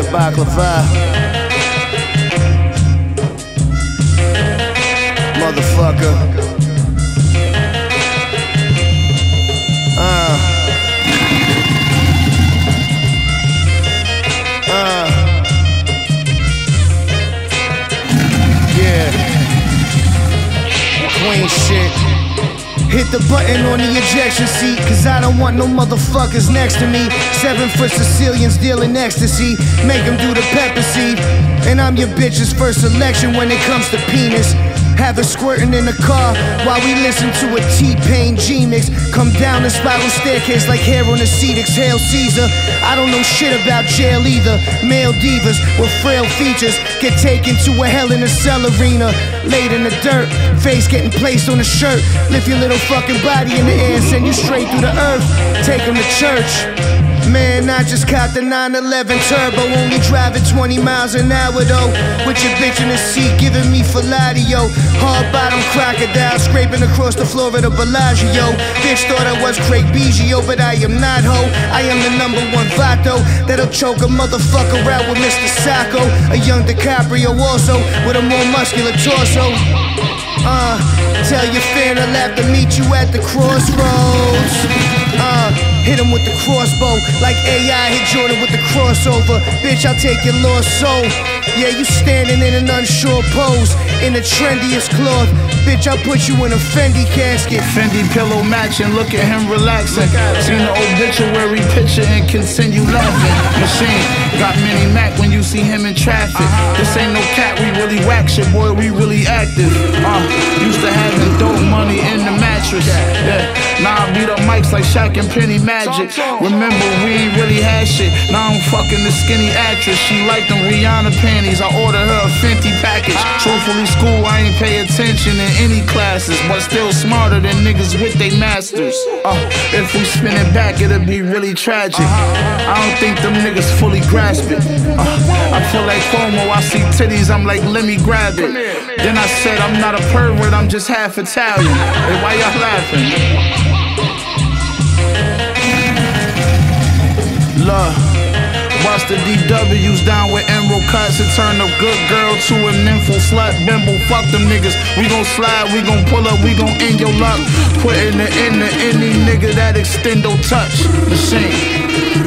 the baklava. Motherfucker. Yeah. Queen shit. Hit the button on the ejection seat, cause I don't want no motherfuckers next to me. 7-foot Sicilians dealing ecstasy, make them do the pepper seed. And I'm your bitch's first selection when it comes to penis. Have her squirting in the car while we listen to a T-Pain G-Mix. Come down the spiral staircase like hair on a seat. Exhale Caesar. I don't know shit about jail either. Male divas with frail features get taken to a Hell in a Cell arena. Laid in the dirt, face getting placed on a shirt. Lift your little fucking body in the air and send you straight through the earth. Take them to church. Man, I just caught the 911 Turbo, only driving 20 miles an hour though. With your bitch in the seat giving me Filadio. Hard bottom crocodile scraping across the floor of the Bellagio. Bitch thought I was Craig Biggio, but I am not ho. I am the #1 vato that'll choke a motherfucker out with Mr. Sacco. A young DiCaprio also with a more muscular torso. Tell your fan I'll have to meet you at the crossroads. Hit him with the crossbow like AI hit Jordan with the crossover. Bitch, I'll take your lost soul. Yeah, you standing in an unsure pose in the trendiest cloth. Bitch, I'll put you in a Fendi casket. Fendi pillow matching, look at him relaxing. Seen the obituary picture and continue laughing. Machine, got mini Mac when you see him in traffic. This ain't no cat, we really whack shit, boy, we really active. Used to having dope money in the mattress. Yeah, now I beat up mics like Shaq and Penny Magic. Remember, we ain't really had shit. Now I'm fucking the skinny actress. She liked them Rihanna panties. I ordered her a Fenty package. Truthfully, school, I ain't pay attention in any classes, but still smarter than niggas with they masters. If we spin it back, it'll be really tragic. I don't think them niggas fully grasp it. I feel like Cuomo, I see titties, I'm like, let me grab it. Then I said, I'm not a pervert, I'm just half Italian. Hey, why y'all laughing? Love. Bust the DWs down with emerald cuts and turn a good girl to a nympho slut bimbo. Fuck them niggas, we gon' slide, we gon' pull up, we gon' end your luck. Put in the any nigga that extendo touch machine.